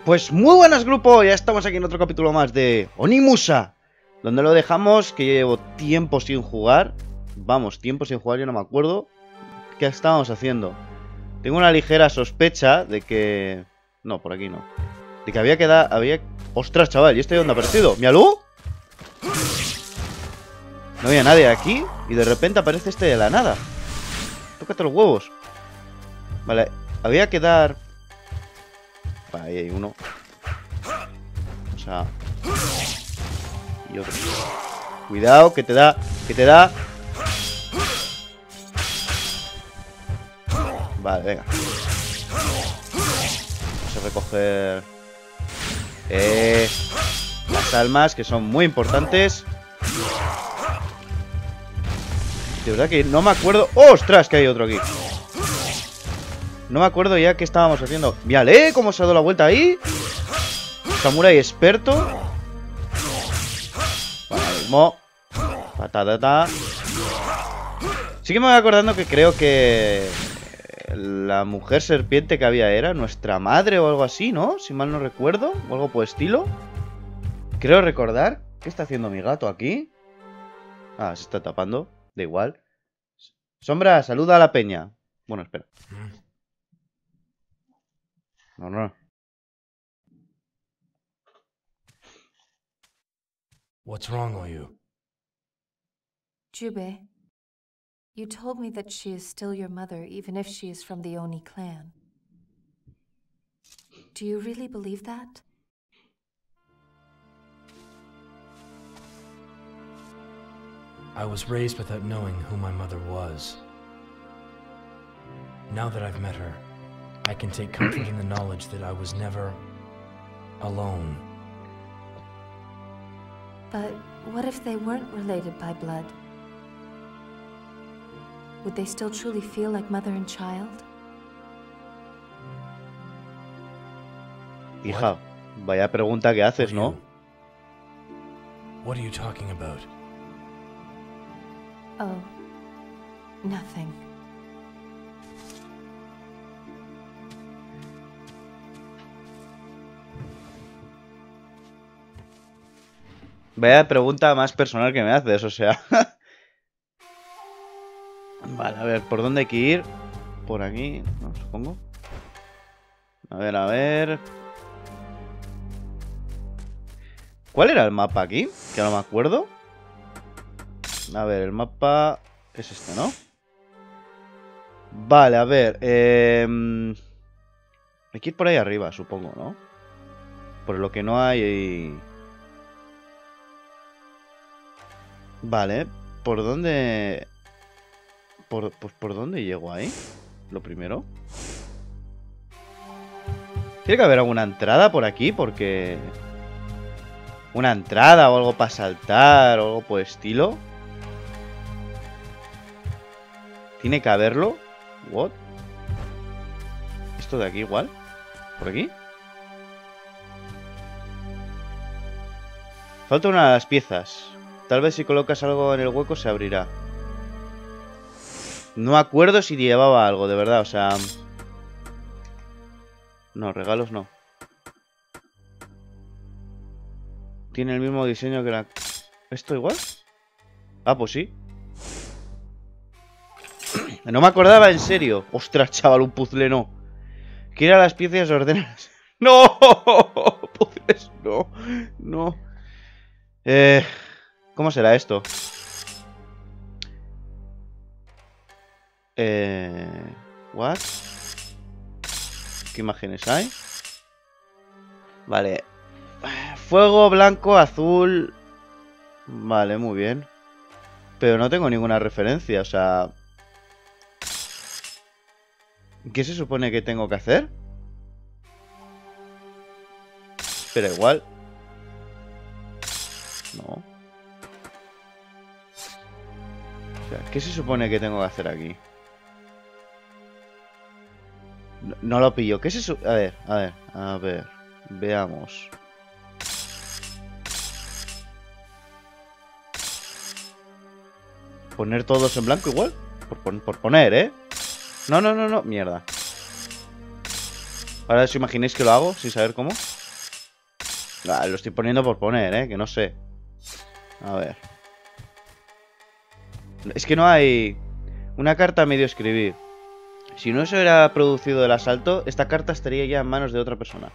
Pues muy buenas, grupo, ya estamos aquí en otro capítulo más de Onimusha, donde lo dejamos, que llevo tiempo sin jugar. Vamos, tiempo sin jugar, yo no me acuerdo qué estábamos haciendo. Tengo una ligera sospecha de que... No, por aquí no. De que había quedado... ¡Ostras, chaval! ¿Y este dónde ha aparecido? ¿Mialú? No había nadie aquí y de repente aparece este de la nada. Tócate los huevos. Vale, había que dar... Vale, ahí hay uno. O sea... Y otro. Cuidado, que te da... Que te da... Vale, venga. Vamos a recoger... las almas, que son muy importantes. De verdad que no me acuerdo... ¡Oh, ostras! Que hay otro aquí. No me acuerdo ya qué estábamos haciendo. ¡Mírale! ¿Cómo se ha dado la vuelta ahí? Samurai experto. Bueno, ahora mismo. Patata. Sí que me voy acordando que creo que... La mujer serpiente que había era nuestra madre o algo así, ¿no? Si mal no recuerdo. O algo por estilo. Creo recordar. ¿Qué está haciendo mi gato aquí? Ah, se está tapando. Da igual. Sombra, saluda a la peña. Bueno, espera. No, no. What's wrong with you? Jube, you told me that she is still your mother, even if she is from the Oni clan. Do you really believe that? I was raised without knowing who my mother was. Now that I've met her, I can take comfort in the knowledge that I was never alone. But what if they weren't related by blood? Would they still truly feel like mother and child? Hija, vaya pregunta que haces, ¿no? What are you talking about? Oh, nothing. Vaya pregunta más personal que me haces, o sea. Vale, a ver, ¿por dónde hay que ir? Por aquí, ¿no? Supongo. A ver, a ver. ¿Cuál era el mapa aquí? Que no me acuerdo. A ver, el mapa es este, ¿no? Vale, a ver. Hay que ir por ahí arriba, supongo, ¿no? Por lo que no hay... Vale, ¿por dónde...? Pues ¿por dónde llego ahí? Lo primero. Tiene que haber alguna entrada por aquí, porque... Una entrada o algo para saltar o algo por el estilo. Tiene que haberlo. What? Esto de aquí igual. ¿Por aquí? Falta una de las piezas. Tal vez si colocas algo en el hueco se abrirá. No acuerdo si llevaba algo, de verdad, o sea... No, regalos no. Tiene el mismo diseño que la... ¿Esto igual? Ah, pues sí. No me acordaba, en serio. Ostras, chaval, un puzzle no. Quiera las piezas ordenadas. ¡No! Puzzles, no. No. ¿Cómo será esto? ¿What? ¿Qué imágenes hay? Vale. Fuego, blanco, azul. Vale, muy bien. Pero no tengo ninguna referencia, o sea... ¿Qué se supone que tengo que hacer? Pero igual. No. O sea, ¿qué se supone que tengo que hacer aquí? No lo pillo. ¿Qué se supone? A ver. Veamos. ¿Poner todos en blanco igual? Por poner, ¿eh? No. Mierda. Ahora os imaginéis que lo hago sin saber cómo. Ah, lo estoy poniendo por poner, que no sé. A ver. Es que no hay una carta a medio escribir. Si no se hubiera producido el asalto, esta carta estaría ya en manos de otra persona.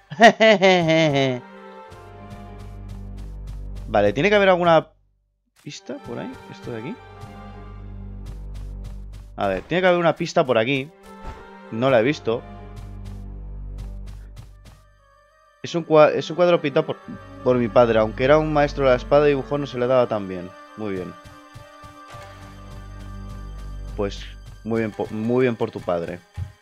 Vale, tiene que haber alguna pista por ahí. Esto de aquí. A ver, tiene que haber una pista por aquí. No la he visto. Es un cuadro pintado por mi padre. Aunque era un maestro de la espada, dibujó no se le daba tan bien. Muy bien. Pues muy bien por tu padre.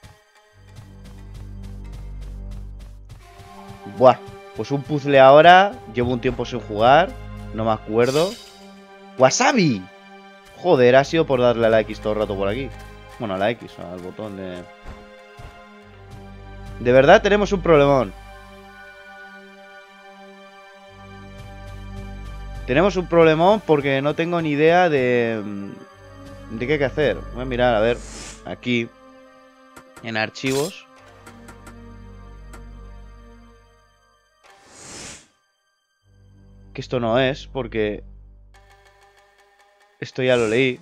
Buah, pues un puzzle ahora. Llevo un tiempo sin jugar. No me acuerdo. ¡Wasabi! Joder, ha sido por darle a la X todo el rato por aquí. Bueno, a la X, al botón de... De verdad tenemos un problemón. Tenemos un problemón porque no tengo ni idea de qué hay que hacer. Voy a mirar, a ver, aquí, en archivos. Que esto no es, porque esto ya lo leí.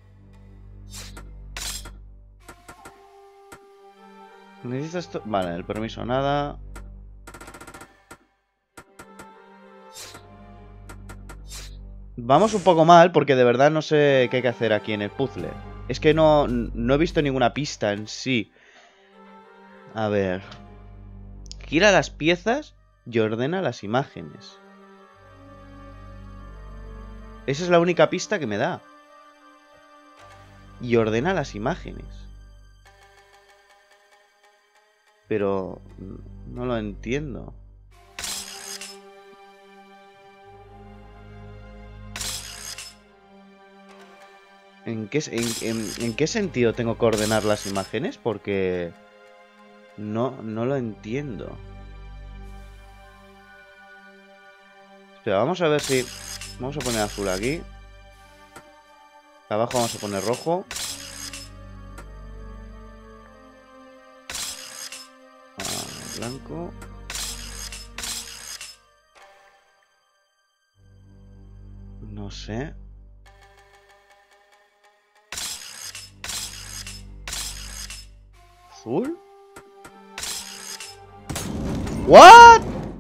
¿Necesitas esto? Vale, el permiso nada. Vamos un poco mal porque de verdad no sé qué hay que hacer aquí en el puzzle. Es que no he visto ninguna pista en sí. A ver. Gira las piezas y ordena las imágenes. Esa es la única pista que me da. Y ordena las imágenes. Pero no lo entiendo. ¿En qué sentido tengo que ordenar las imágenes? Porque no lo entiendo. Espera, vamos a ver si... Vamos a poner azul aquí. Abajo vamos a poner rojo. Blanco. No sé. ¿Azul? ¿What?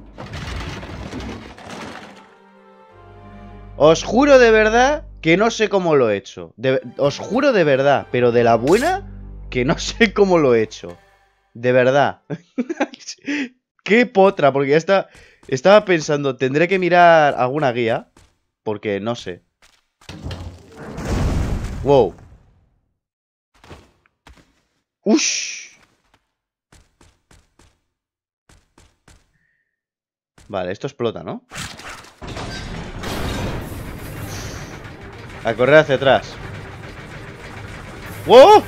Os juro de verdad que no sé cómo lo he hecho. Os juro de verdad, pero de la buena, que no sé cómo lo he hecho. De verdad. Qué potra, porque ya estaba pensando, tendré que mirar alguna guía, porque no sé. Wow. Ush. Vale, esto explota, ¿no? A correr hacia atrás. ¡Wow!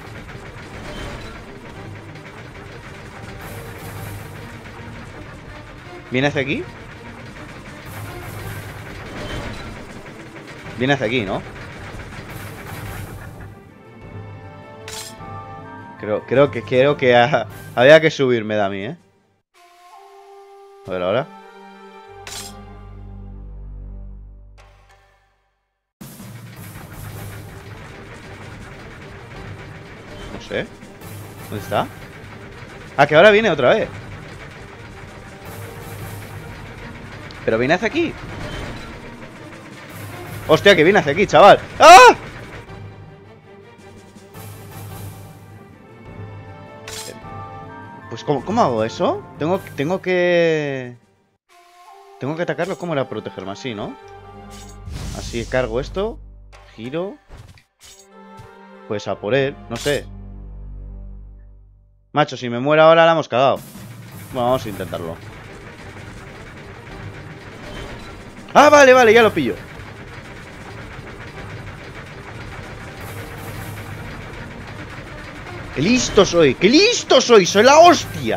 ¿Viene hacia aquí? Viene hacia aquí, ¿no? Creo que había que subirme de a mí, ¿eh? A ver ahora. No sé. ¿Dónde está? Ah, que ahora viene otra vez. Pero viene hacia aquí. Hostia, que viene hacia aquí, chaval. ¡Ah! Pues ¿cómo hago eso? Tengo que atacarlo. ¿Cómo era protegerme? Así, ¿no? Así cargo esto. Giro. Pues a por él, no sé. Macho, si me muero ahora la hemos cagado. Bueno, vamos a intentarlo. Ah, vale, ya lo pillo. ¡Qué listo soy! ¡Qué listo soy! ¡Soy la hostia!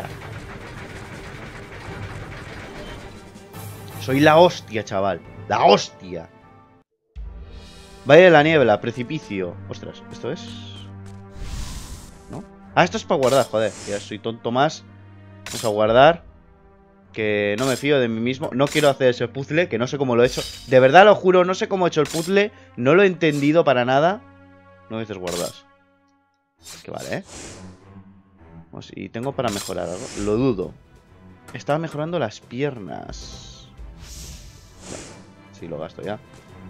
Soy la hostia, chaval. ¡La hostia! Valle de la niebla, precipicio. Ostras, ¿esto es? ¿No? Ah, esto es para guardar, joder. Ya soy tonto más Vamos a guardar. Que no me fío de mí mismo. No quiero hacer ese puzzle, que no sé cómo lo he hecho. De verdad lo juro, no sé cómo he hecho el puzzle. No lo he entendido para nada. No veces guardas. Que vale, ¿eh? Vamos, y tengo para mejorar algo. Lo dudo. Estaba mejorando las piernas. Vale, sí, lo gasto ya.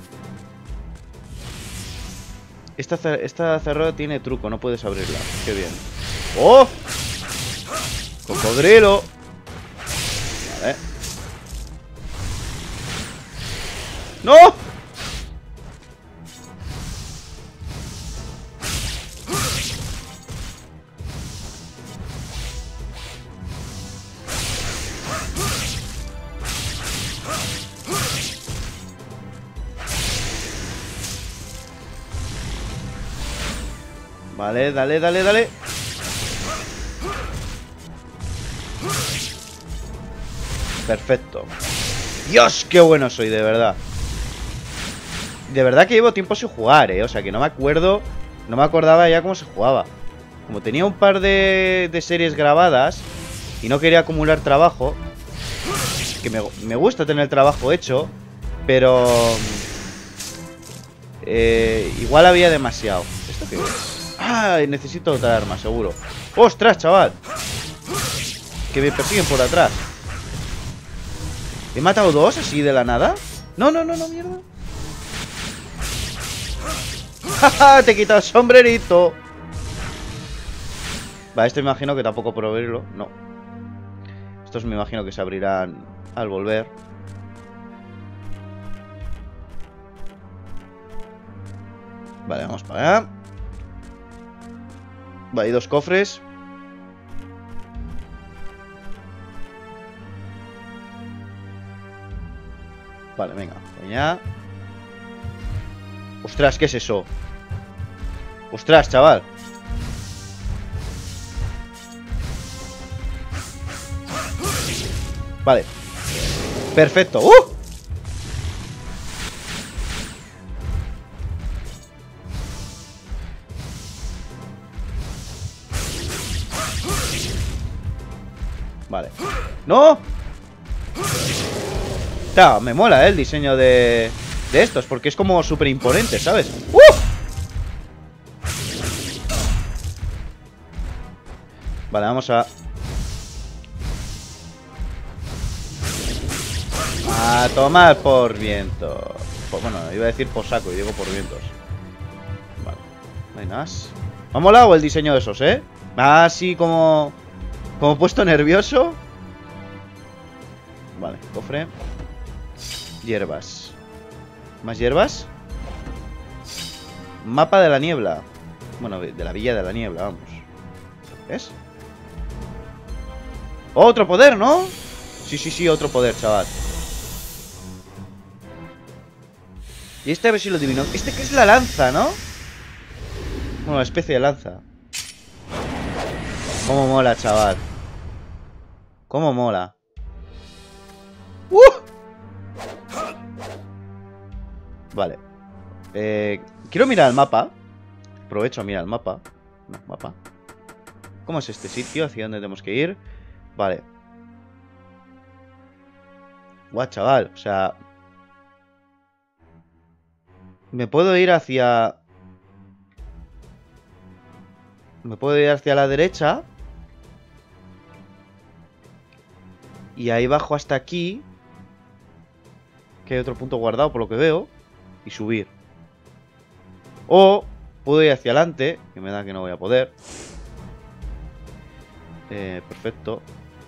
Esta cerrada tiene truco, no puedes abrirla. Qué bien. ¡Oh! ¡Cocodrilo! Vale. ¡No! Vale, dale, dale, dale. Perfecto. Dios, qué bueno soy, de verdad. De verdad que llevo tiempo sin jugar, O sea, que no me acuerdo. No me acordaba ya cómo se jugaba. Como tenía un par de series grabadas y no quería acumular trabajo. Que me gusta tener el trabajo hecho, pero igual había demasiado. ¿Esto qué es? ¡Ay! Necesito otra arma, seguro. ¡Ostras, chaval! Que me persiguen por atrás. ¿He matado dos así de la nada? No, no, no, no, mierda. ¡Ja! Te he quitado el sombrerito. Vale, esto me imagino que tampoco puedo abrirlo. No. Estos me imagino que se abrirán al volver. Vale, vamos para allá. Vale, hay dos cofres. Vale, venga, allá. Ostras, ¿qué es eso? Ostras, chaval. Vale. Perfecto. Vale. ¡No! Claro, me mola, el diseño de estos, porque es como súper imponente, ¿sabes? Vale, vamos a tomar por viento. Bueno, iba a decir por saco y digo por vientos. Vale, no hay más. Me ha molado el diseño de esos, ¿eh? Así como puesto nervioso. Vale, cofre. Hierbas. ¿Más hierbas? Mapa de la niebla. Bueno, de la villa de la niebla, vamos. ¿Ves? ¡Otro poder!, ¿no? Sí, sí, sí, otro poder, chaval. Y este a ver si lo adivino. Este que es la lanza, ¿no? Bueno, una especie de lanza. Cómo mola, chaval. Cómo mola. Vale. Quiero mirar el mapa. Aprovecho a mirar el mapa. No, mapa. ¿Cómo es este sitio? ¿Hacia dónde tenemos que ir? Vale. Guau, chaval. O sea... Me puedo ir hacia... Me puedo ir hacia la derecha. Y ahí bajo hasta aquí. Que hay otro punto guardado por lo que veo. Y subir. O puedo ir hacia adelante. Que me da que no voy a poder. Perfecto.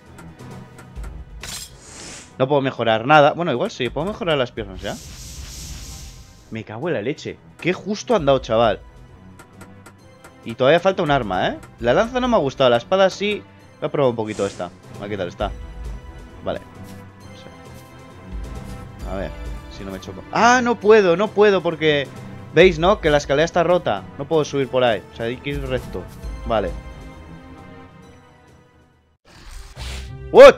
No puedo mejorar nada. Bueno, igual sí, puedo mejorar las piernas ya. Me cago en la leche. Qué justo han dado, chaval. Y todavía falta un arma, ¿eh? La lanza no me ha gustado, la espada sí. Voy a probar un poquito esta. A ver qué tal está. Vale. A ver, si no me choco. ¡Ah, no puedo! No puedo porque... ¿Veis, no? Que la escalera está rota. No puedo subir por ahí. O sea, hay que ir recto. Vale. ¡What!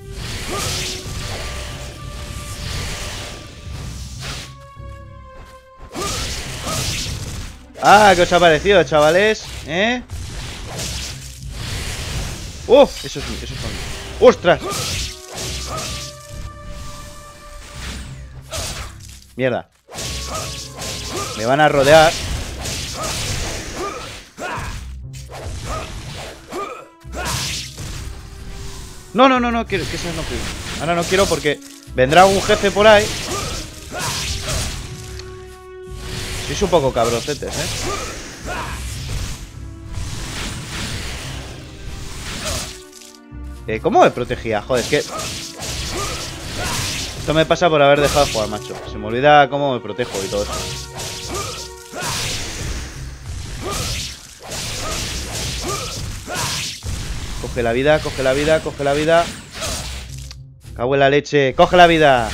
Ah, ¿qué os ha parecido, chavales? ¿Eh? ¡Oh! Eso es ¡Ostras! Mierda. Me van a rodear. No, no, no, no quiero. Que eso no quiero. Ahora no quiero porque vendrá un jefe por ahí. Sois un poco cabrocetes, ¿eh? ¿Cómo me protegía? Joder, es que... Esto me pasa por haber dejado de jugar, macho. Se me olvida cómo me protejo y todo eso. Coge la vida, coge la vida, coge la vida. Cago en la leche. ¡Coge la vida!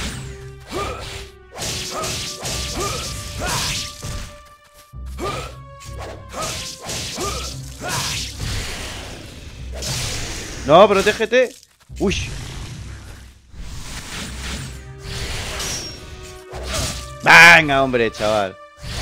No, protégete. Uy. Venga, hombre, chaval.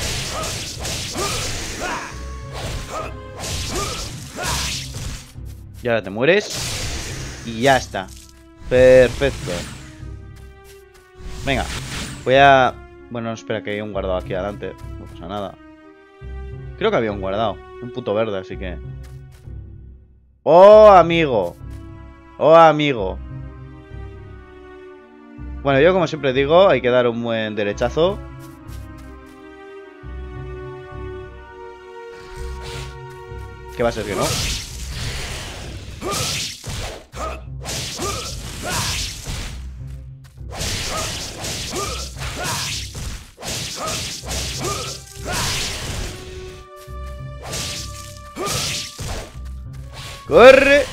Y ahora te mueres. Y ya está. Perfecto. Venga. Voy a... Bueno, no, espera, que hay un guardado aquí adelante. No pasa nada. Creo que había un guardado. Un puto verde, así que... ¡Oh, amigo! ¡Oh, amigo! Bueno, yo como siempre digo, hay que dar un buen derechazo. ¿Qué va a ser que no? ¡Corre!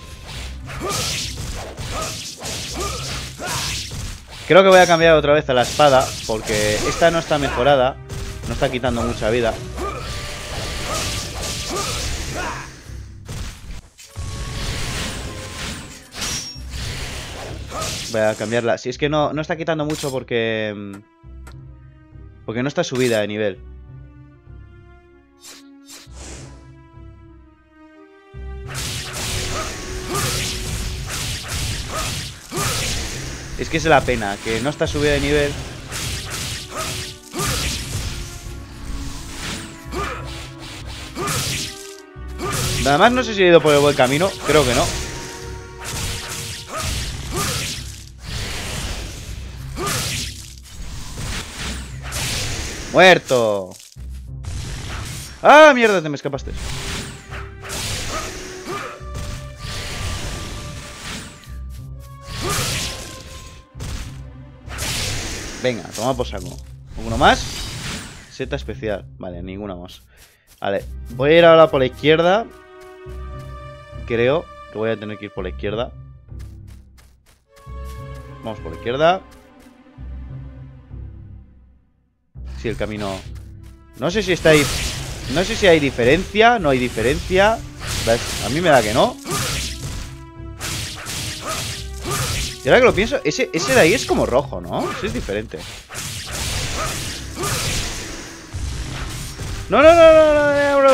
Creo que voy a cambiar otra vez a la espada, porque esta no está mejorada. No está quitando mucha vida. Voy a cambiarla. Si es que no está quitando mucho porque... Porque no está subida de nivel. Es que es la pena, que no está subida de nivel. Nada más no sé si he ido por el buen camino. Creo que no. ¡Muerto! ¡Ah, mierda! Te me escapaste. Venga, toma por saco. ¿Uno más? Seta especial. Vale, ninguna más. Vale, voy a ir ahora por la izquierda. Creo que voy a tener que ir por la izquierda. Vamos por la izquierda. Sí, el camino... No sé si está ahí... No sé si hay diferencia. No hay diferencia. A mí me da que no. Y ahora que lo pienso, ese de ahí es como rojo, ¿no? Ese es diferente. No, no, no, no, no, bro.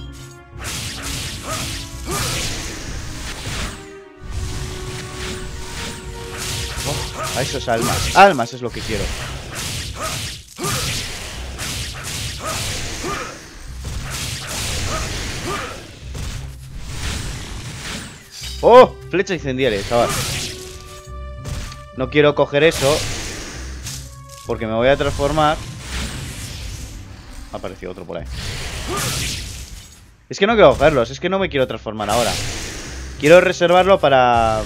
Oh, a esos almas. Almas es lo que quiero. Oh, flecha incendiaria, chaval. No quiero coger eso porque me voy a transformar. Ha aparecido otro por ahí. Es que no quiero cogerlos, es que no me quiero transformar ahora. Quiero reservarlo para...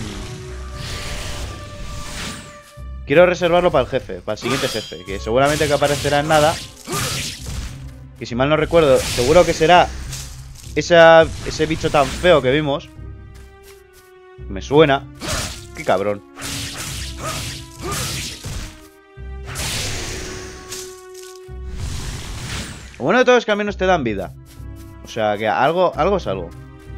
Quiero reservarlo para el jefe, para el siguiente jefe, que seguramente que aparecerá en nada. Que si mal no recuerdo, seguro que será ese bicho tan feo que vimos. Me suena. Qué cabrón. Lo bueno de todo es que al menos te dan vida. O sea que algo es algo.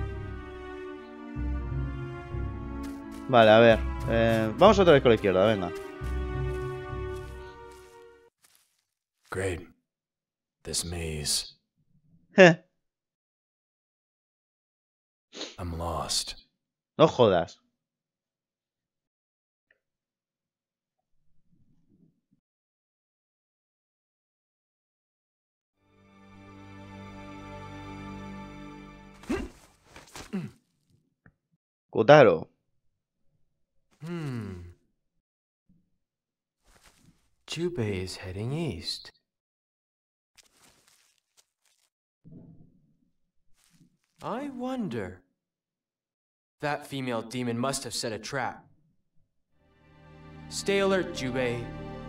Vale, a ver. Vamos otra vez con la izquierda, venga. Great. This maze. I'm lost. No jodas. Kotaro. Jubei is heading east. I wonder. That female demon must have set a trap. Stay alert, Jubei.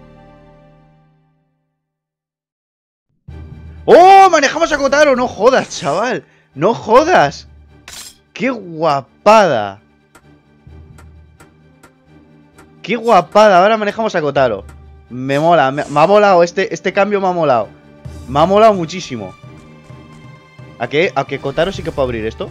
¡Oh! ¡Manejamos a Kotaro! ¡No jodas, chaval! ¡No jodas! ¡Qué guapada! ¡Qué guapada! Ahora manejamos a Kotaro. Me mola, me ha molado. Este cambio me ha molado. Me ha molado muchísimo. ¿A qué? ¿A que Kotaro sí que puede abrir esto?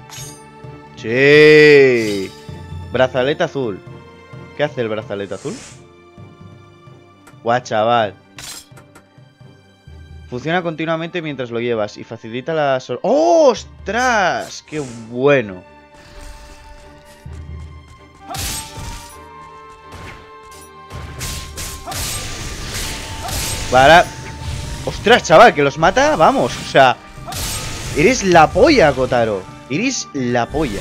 ¡Sí! Brazalete azul. ¿Qué hace el brazalete azul? ¡Guau, chaval! Funciona continuamente mientras lo llevas y facilita la... ¡Oh, ostras! ¡Qué bueno! Para... ¡Ostras, chaval! Que los mata, vamos. O sea... Eres la polla, Kotaro. Eres la polla.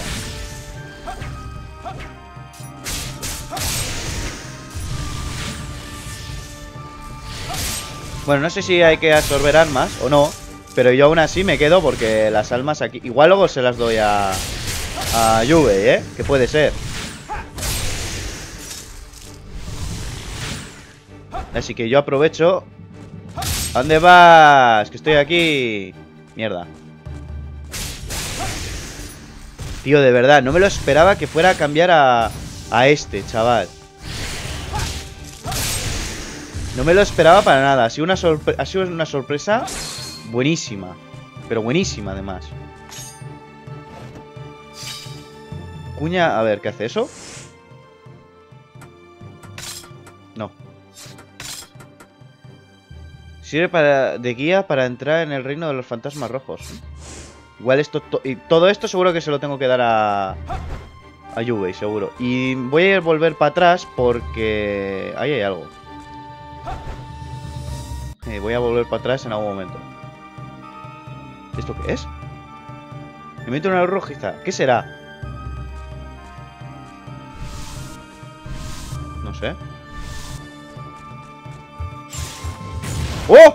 Bueno, no sé si hay que absorber armas o no, pero yo aún así me quedo porque las almas aquí... Igual luego se las doy a Jubei, ¿eh? Que puede ser. Así que yo aprovecho. ¿A dónde vas? Que estoy aquí. Mierda. Tío, de verdad, no me lo esperaba que fuera a cambiar a este, chaval. No me lo esperaba para nada. Ha sido una sorpresa buenísima. Pero buenísima, además. Cuña, a ver, ¿qué hace eso? No. Sirve de guía para entrar en el reino de los fantasmas rojos. Igual esto... y todo esto seguro que se lo tengo que dar a Jubei, seguro. Y voy a volver para atrás porque... ahí hay algo. Voy a volver para atrás en algún momento. ¿Esto qué es? Me meto una luz rojiza. ¿Qué será? No sé. ¡Oh!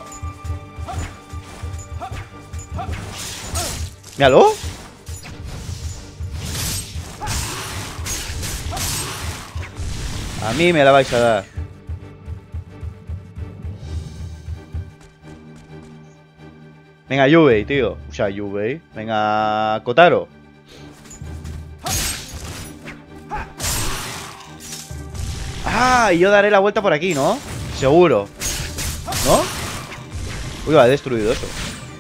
¡Míralo! A mí me la vais a dar. Venga, Jubei, tío. O sea, Jubei. Venga, Kotaro. Ah, y yo daré la vuelta por aquí, ¿no? Seguro. ¿No? Uy, va, he destruido eso.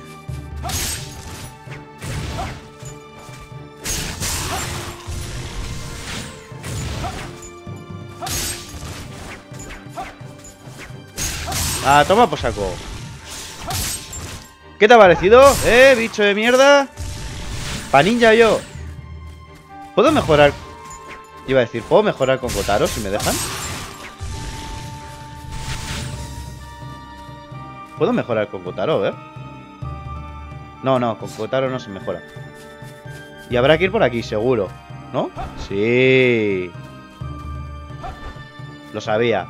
Ah, toma por saco. ¿Qué te ha parecido? Bicho de mierda. Pa' ninja yo. ¿Puedo mejorar? Iba a decir, ¿puedo mejorar con Kotaro si me dejan? ¿Puedo mejorar con Kotaro? A ver. No, con Kotaro no se mejora. Y habrá que ir por aquí, seguro. ¿No? Sí. Lo sabía.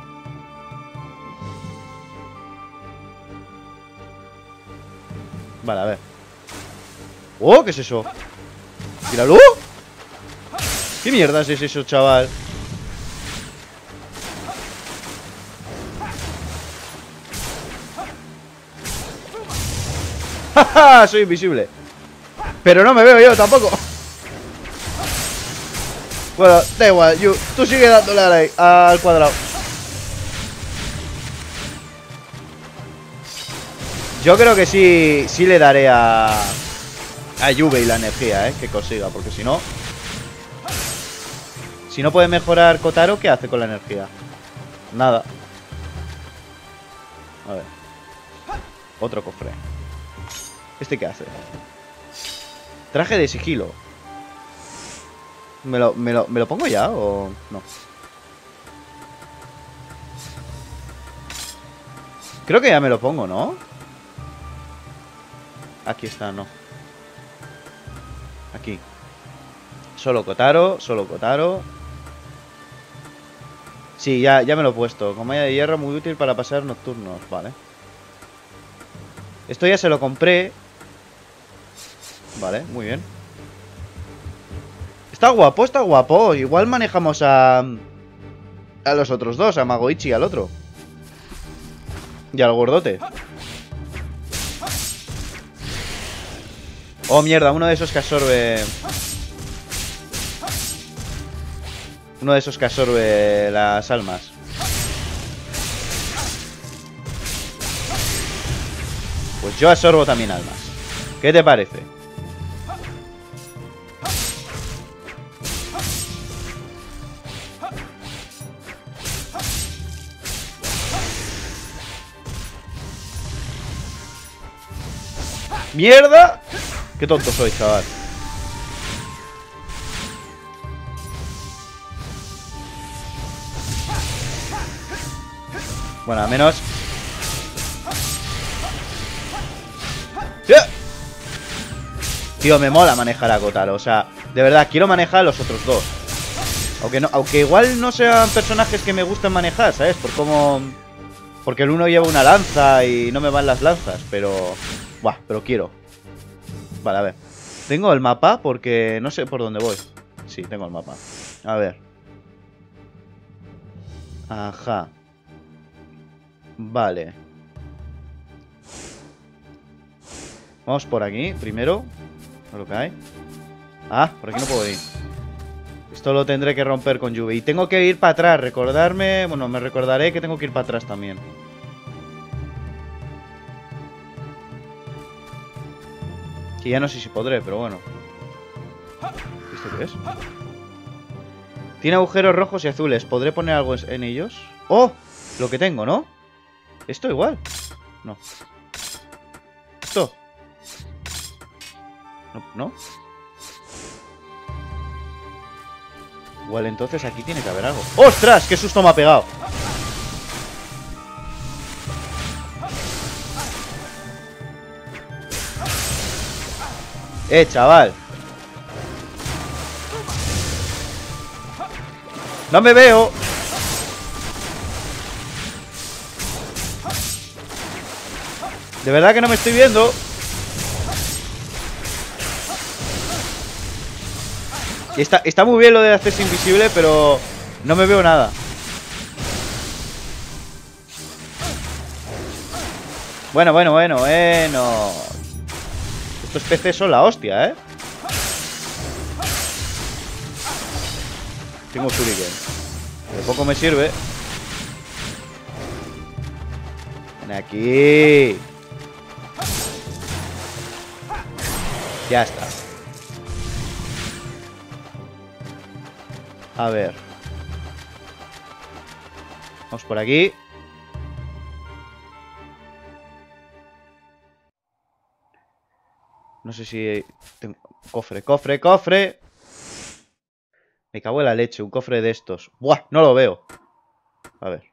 Vale, a ver. ¡Oh! ¿Qué es eso? ¡Míralo! ¿Qué mierda es eso, chaval? ¡Ja! Soy invisible. Pero no me veo yo tampoco. Bueno, da igual, tú sigue dándole al cuadrado. Yo creo que sí le daré a Jubei la energía, que consiga, porque si no... Si no puede mejorar Kotaro, ¿qué hace con la energía? Nada. A ver. Otro cofre. ¿Este qué hace? Traje de sigilo. ¿Me lo pongo ya o no? Creo que ya me lo pongo, ¿no? Aquí está, no. Aquí. Solo Kotaro, solo Kotaro. Sí, ya me lo he puesto. Con malla de hierro, muy útil para pasear nocturnos. Vale. Esto ya se lo compré. Vale, muy bien. Está guapo, está guapo. Igual manejamos a los otros dos, a Magoichi y al otro. Y al gordote. Oh, mierda, uno de esos que absorbe... Uno de esos que absorbe las almas. Pues yo absorbo también almas. ¿Qué te parece? ¡Mierda! Qué tonto soy, chaval. Bueno, al menos... ¡Sí! Tío, me mola manejar a Kotaro. O sea, de verdad, quiero manejar a los otros dos. Aunque igual no sean personajes que me gusten manejar, ¿sabes? Por cómo... Porque el uno lleva una lanza y no me van las lanzas, pero... Buah, pero quiero. Vale, a ver. Tengo el mapa porque no sé por dónde voy. Sí, tengo el mapa. A ver. Ajá. Vale. Vamos por aquí, primero. A lo que hay. Ah, por aquí no puedo ir. Esto lo tendré que romper con lluvia. Y tengo que ir para atrás, recordarme... Bueno, me recordaré que tengo que ir para atrás también. Que ya no sé si podré, pero bueno. ¿Esto qué es? Tiene agujeros rojos y azules. ¿Podré poner algo en ellos? ¡Oh! Lo que tengo, ¿no? Esto igual. No. Esto. No, ¿no? Igual entonces aquí tiene que haber algo. ¡Ostras! ¡Qué susto me ha pegado! Chaval. No me veo. De verdad que no me estoy viendo. Y está muy bien lo de hacerse invisible, pero no me veo nada. Bueno. Estos peces son la hostia, ¿eh? Tengo shuriken. De poco me sirve. Ven aquí. Ya está. A ver. Vamos por aquí. No sé si... Tengo... ¡Cofre! Me cago en la leche, un cofre de estos. ¡Buah! No lo veo. A ver.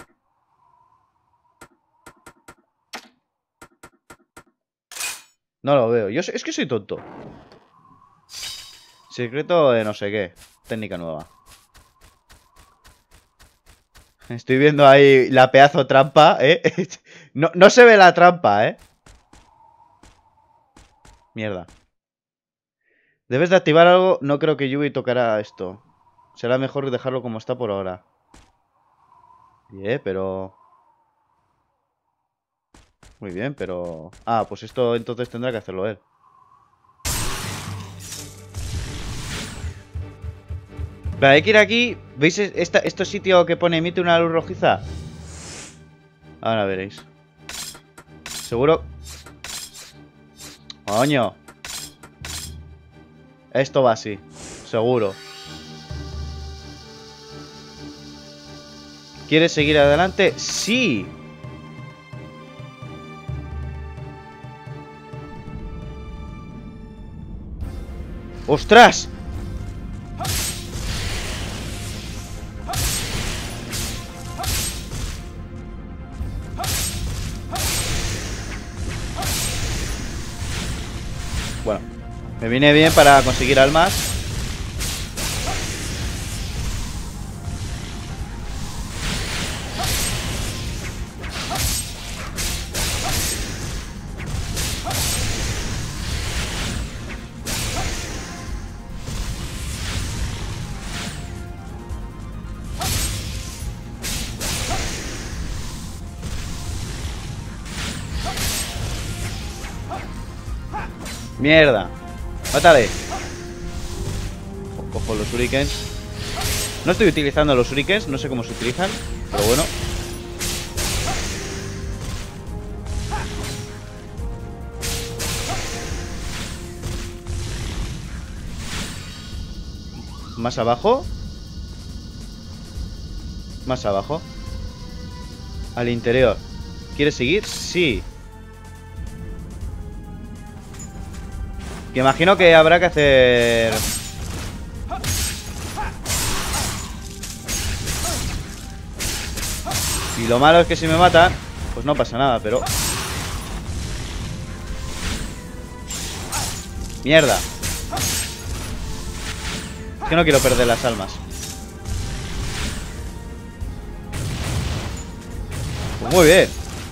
No lo veo. Es que soy tonto. Secreto de no sé qué. Técnica nueva. Estoy viendo ahí la pedazo trampa, ¿eh? No se ve la trampa, ¿eh? Mierda. Debes de activar algo. No creo que Yui tocará esto. Será mejor dejarlo como está por ahora. Pero... Muy bien, pero... Ah, pues esto entonces tendrá que hacerlo él. Vale, hay que ir aquí. ¿Veis este sitio que pone emite una luz rojiza? Ahora veréis. Seguro... Coño. Esto va así. Seguro. ¿Quieres seguir adelante? ¡Sí! ¡Ostras! Bueno, me viene bien para conseguir almas. Mierda. Mátale. Cojo los shurikens. No estoy utilizando los shurikens. No sé cómo se utilizan. Pero bueno. Más abajo. Más abajo. Al interior. ¿Quieres seguir? Sí. Que imagino que habrá que hacer... Y lo malo es que si me matan, pues no pasa nada, pero... Mierda. Es que no quiero perder las almas. Pues muy bien.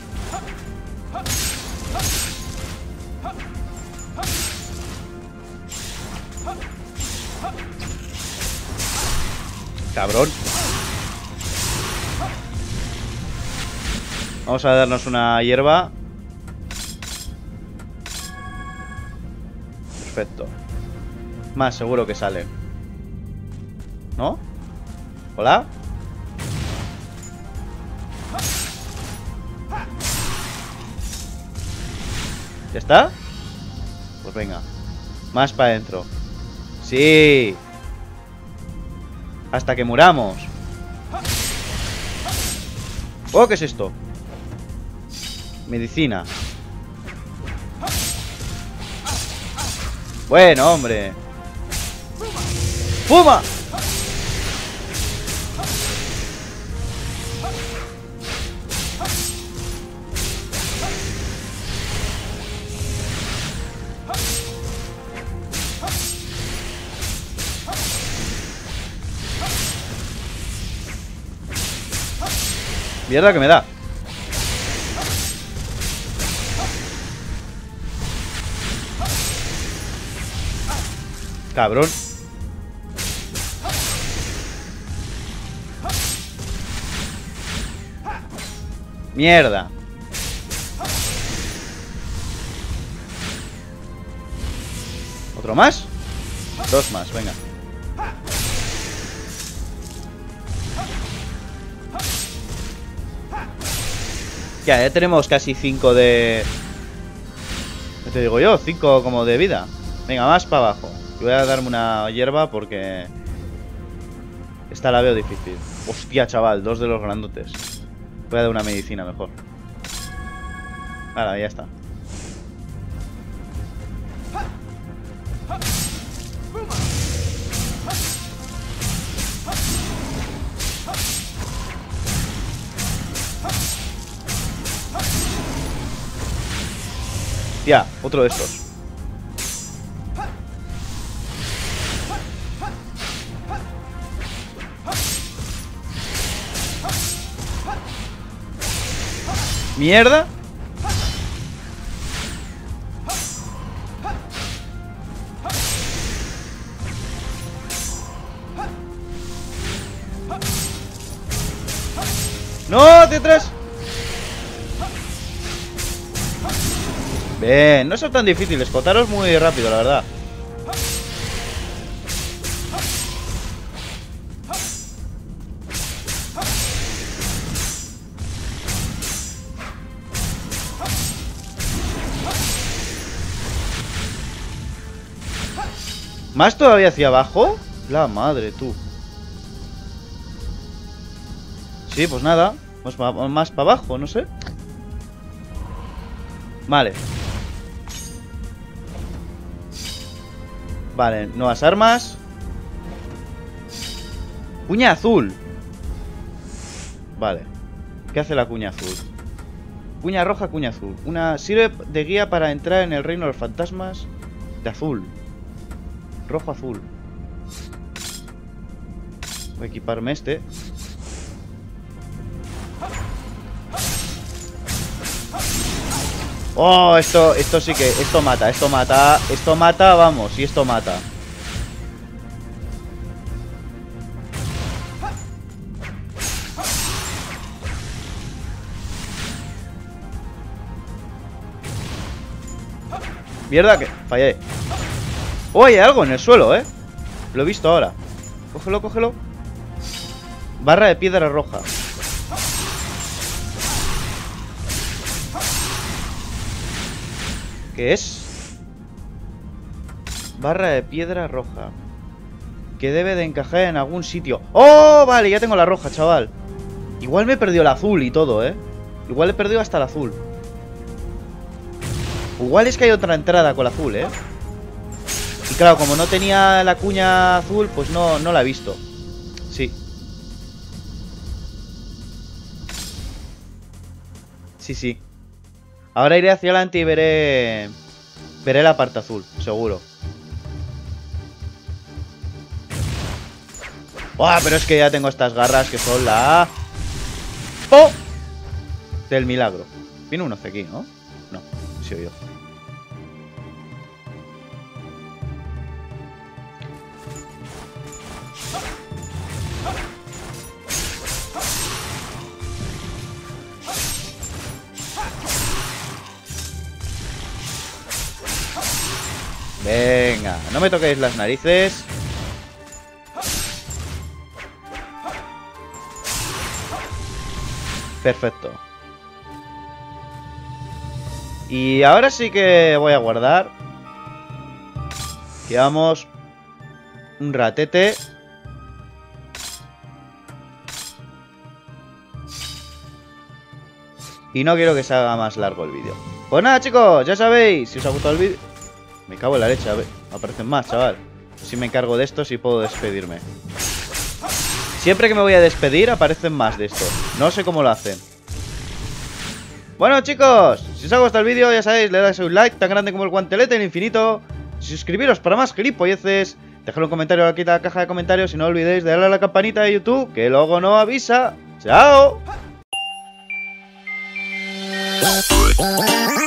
Cabrón. Vamos a darnos una hierba. Perfecto. Más seguro que sale. ¿No? ¿Hola? ¿Ya está? Pues venga. Más para adentro. ¡Sí! Hasta que muramos. Oh, ¿qué es esto? Medicina. Bueno, hombre. ¡Fuma! Mierda que me da. Cabrón. Mierda. ¿Otro más? Dos más, venga. Ya tenemos casi 5 de... ¿Qué te digo yo? 5 como de vida. Venga, más para abajo. Voy a darme una hierba porque... Esta la veo difícil. Hostia, chaval, 2 de los grandotes. Voy a dar una medicina mejor. Vale, ya está. Ya, otro de estos. Mierda. No, detrás. Bien, no son tan difíciles. Cotaros muy rápido, la verdad. ¿Más todavía hacia abajo? La madre, tú. Sí, pues nada. Más para abajo, no sé. Vale. Vale, nuevas armas. Cuña azul. Vale. ¿Qué hace la cuña azul? Cuña roja, cuña azul. Una sirve de guía para entrar en el reino de los fantasmas. De azul. Rojo, azul. Voy a equiparme este. Oh, esto sí que... Esto mata, vamos, y esto mata. Mierda, que fallé. Oh, hay algo en el suelo, Lo he visto ahora. Cógelo, cógelo. Barra de piedra roja. ¿Qué es? Barra de piedra roja. Que debe de encajar en algún sitio. ¡Oh! Vale, ya tengo la roja, chaval. Igual me he perdido el azul y todo, Igual he perdido hasta el azul. Igual es que hay otra entrada con el azul, Y claro, como no tenía la cuña azul, pues no la he visto. Sí. Sí. Ahora iré hacia adelante y veré la parte azul, seguro. ¡Buah! Pero es que ya tengo estas garras que son la... ¡Oh! Del milagro. Viene un oce aquí, ¿no? No, sí yo. Venga, no me toquéis las narices. Perfecto. Y ahora sí que voy a guardar. Quedamos un ratete. Y no quiero que se haga más largo el vídeo. Pues nada, chicos, ya sabéis, si os ha gustado el vídeo... Me cago en la leche, a ver, aparecen más, chaval. Si me encargo de esto, sí puedo despedirme. Siempre que me voy a despedir, aparecen más de esto. No sé cómo lo hacen. Bueno, chicos, si os ha gustado el vídeo, ya sabéis, le dais un like tan grande como el guantelete del infinito. Suscribiros para más gilipolleces. Dejad un comentario aquí en la caja de comentarios y no olvidéis de darle a la campanita de YouTube, que luego no avisa. ¡Chao!